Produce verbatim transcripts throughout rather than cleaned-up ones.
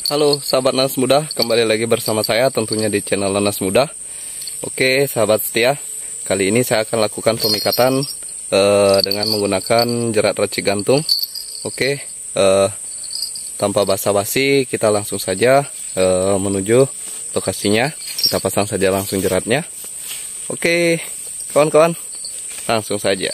Halo sahabat nanas muda, kembali lagi bersama saya tentunya di channel Nanas Muda. Oke sahabat setia, kali ini saya akan lakukan pemikatan uh, dengan menggunakan jerat racik gantung. Oke, uh, tanpa basa-basi kita langsung saja uh, menuju lokasinya. Kita pasang saja langsung jeratnya. Oke kawan-kawan, langsung saja.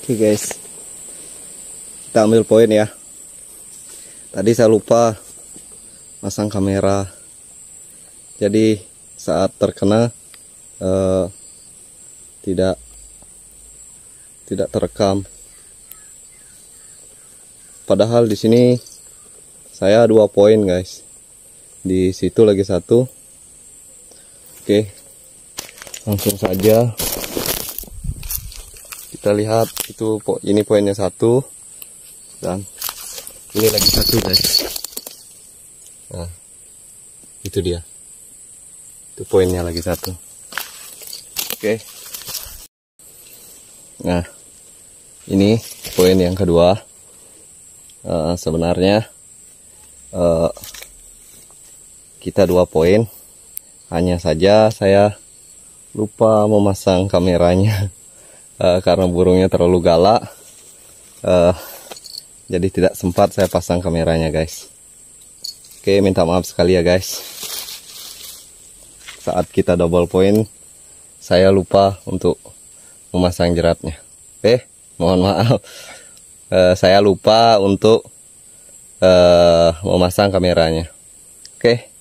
Oke guys, kita ambil poin ya. Tadi saya lupa masang kamera, jadi saat terkena eh, tidak tidak terekam. Padahal di sini saya dua poin guys, di situ lagi satu. Oke, langsung saja kita lihat. Itu ini poinnya satu dan ini lagi satu guys. Nah, itu dia, itu poinnya lagi satu. Oke, nah ini poin yang kedua. Uh, sebenarnya uh, kita dua poin, hanya saja saya lupa memasang kameranya uh, karena burungnya terlalu galak, uh, jadi tidak sempat saya pasang kameranya guys. Oke, minta maaf sekali ya guys, saat kita double point saya lupa untuk memasang jeratnya. Oke, mohon maaf. Uh, saya lupa untuk uh, memasang kameranya. Oke.